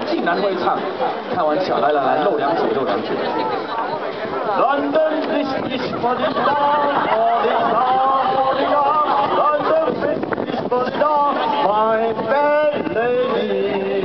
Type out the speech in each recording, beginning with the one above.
竟然会唱，开玩笑，来，露两嘴。London is for the London is for the my fair lady。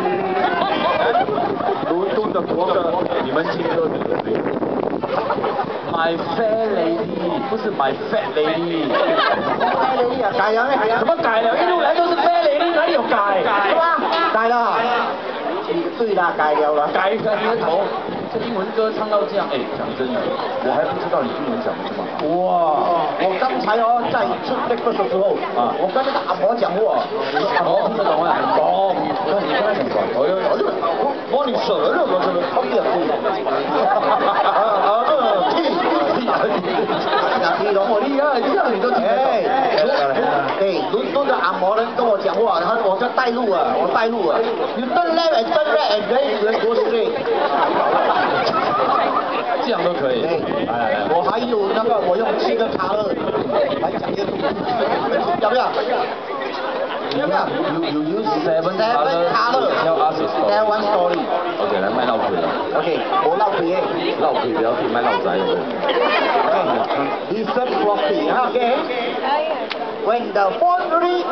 伦敦的国歌，你们听歌对不对 ？My fair lady 不是 my fat lady。fair lady 啊，改了没？怎么改了？一路来都是 fair lady， 哪里有改？是吧？改了。对啦，改了啦。改个你的头。 这英文歌唱到这样，哎，讲真的，我还不知道你英文讲得这么好。哇！我刚才哦，在出那个的时候啊，我跟那个阿婆讲话，阿婆听得懂啊？懂。那你跟他讲什么？我你说了我这个方便不？你懂我厉害，这样你都听得懂。哎，伦敦的阿婆人跟我讲话，然后我就带路啊，我带路啊。You turn left and turn right and then you go straight。 这样都可以。来，我还有那个，我用7个卡乐来讲这个，要不要？要不要 ？You use 7 color tell us a story. Tell one story. OK， 来卖闹鬼了。OK， 我闹鬼诶。闹鬼不要去卖闹仔哦。Listen properly. OK. When the phone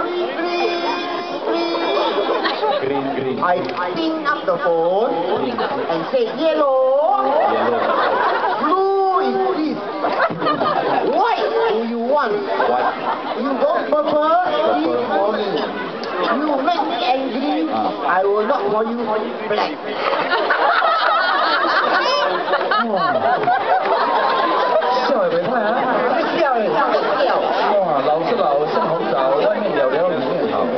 green. I pin up the phone and say yellow. Blue is this. White do you want? White. You want purple? Give for me. You make me angry. I will not for you black. 笑也没看啊，笑也笑。哇，老是老，像红枣，外面了里面好。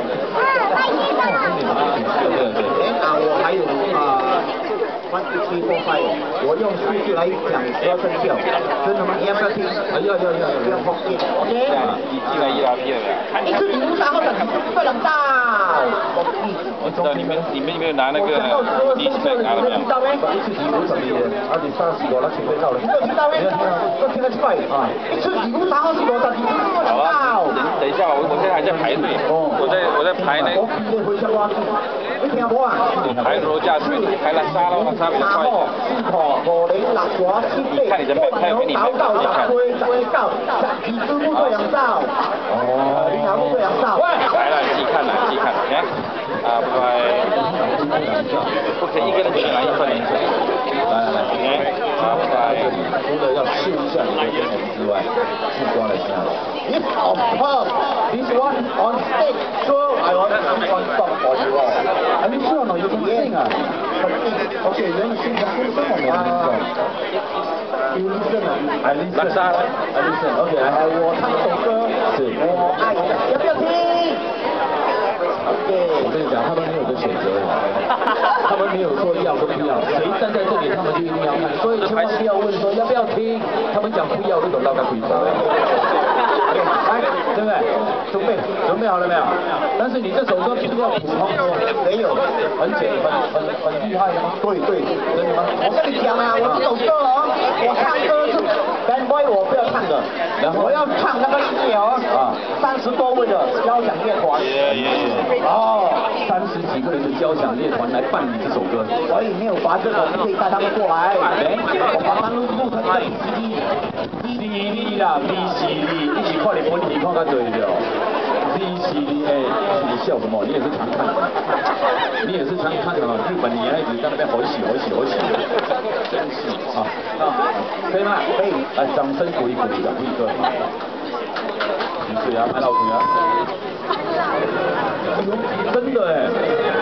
对。我还有1、2、3、4、5，我用数据来讲12生肖，真的吗？你要不要听？要，不要放电 ，OK？ 你寄来1拉片的。 一次礼物3号的不能到。 我知道你们有没有拿那个display拿了没有？ 一次礼物12元，啊，你30个，那请回到了。你没有听到没？我听得出来啊。一次礼物3号是多少？你不能到。 等一下，我现在还在排队。我在排那。 你听无啊？ 排罗架队，排了沙龙差别的快。你看你的拍给你们看。 哦，你看不对两兆。 来了，自己看，你看，啊，拜。不可以一个人只拿1份零钱。来，拜。除了要秀一下你的眼睛之外，去刮了一下。This of her, this one on stage, so I want one song for you all. Are you sure? No, you can sing 啊。Okay, then you sing something for me. You listen, I listen. Okay, 我唱首歌，是我爱你，要不要听 ？OK， 我跟你讲，他们没有的选择，他们没有说要跟不要，谁站在这里，他们就一定要看，所以千万不要问说要不要听，他们讲不要，那种大概不一样。来，对不对？准备好了没有？但是你这首歌不要普通，没有，很厉害的吗？对，真的吗？我跟你讲啊，我这首歌哦，我唱歌是 band boy， 我不要唱的，我要唱那个音乐哦，30多位的交响乐团，哦，30几个人的交响乐团来伴你这首歌，所以没有罚这个，你可以带他们过来，我把他们录成一个 CD 啦 ，VCD， 一起看你本体看较多的哦。VCD， 哎，你笑什么？你也是常看的，你也是常看的日本女孩子在那边好喜，真是啊，可以吗？可以，来，掌声鼓励的辉哥，你是啊，麦老师啊，真的哎。